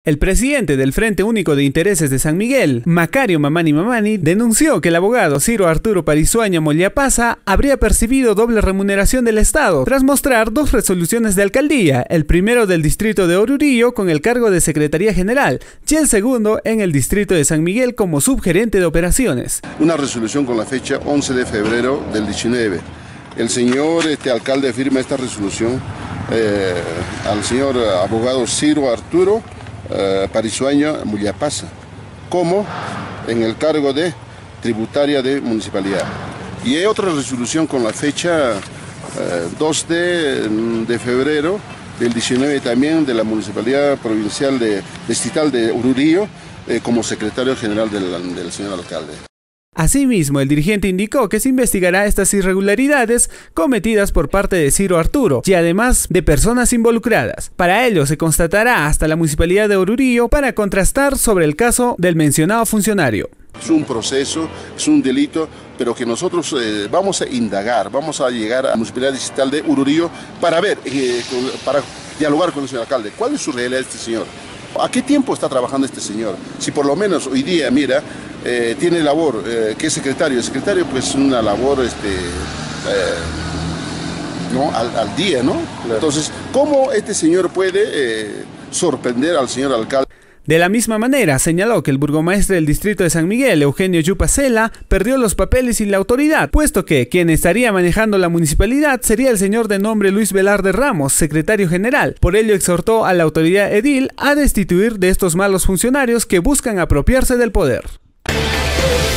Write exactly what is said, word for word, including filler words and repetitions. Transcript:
El presidente del Frente Único de Intereses de San Miguel, Macario Mamani Mamani, denunció que el abogado Ciro Arturo Parisuaña Mollapasa habría percibido doble remuneración del Estado tras mostrar dos resoluciones de alcaldía, el primero del distrito de Oruro con el cargo de Secretaría General y el segundo en el distrito de San Miguel como subgerente de operaciones. Una resolución con la fecha once de febrero del diecinueve. El señor este, alcalde firma esta resolución eh, al señor abogado Ciro Arturo Uh, Parisuaña Mollapasa, como en el cargo de tributaria de municipalidad. Y hay otra resolución con la fecha uh, dos de febrero del diecinueve también de la Municipalidad Provincial de Distrital de Oruro eh, como secretario general del, del señor alcalde. Asimismo, el dirigente indicó que se investigará estas irregularidades cometidas por parte de Ciro Arturo y además de personas involucradas. Para ello se constatará hasta la Municipalidad de Oruro para contrastar sobre el caso del mencionado funcionario. Es un proceso, es un delito, pero que nosotros eh, vamos a indagar, vamos a llegar a la Municipalidad Distrital de Oruro para ver, eh, para dialogar con el señor alcalde. ¿Cuál es su realidad de este señor? ¿A qué tiempo está trabajando este señor? Si por lo menos hoy día, mira, eh, tiene labor, eh, que es secretario. El secretario pues es una labor este, eh, ¿no? al, al día, ¿no? Claro. Entonces, ¿cómo este señor puede eh, sorprender al señor alcalde? De la misma manera, señaló que el burgomaestre del distrito de San Miguel, Eugenio Yupacela, perdió los papeles y la autoridad, puesto que quien estaría manejando la municipalidad sería el señor de nombre Luis Velarde Ramos, secretario general. Por ello exhortó a la autoridad edil a destituir de estos malos funcionarios que buscan apropiarse del poder.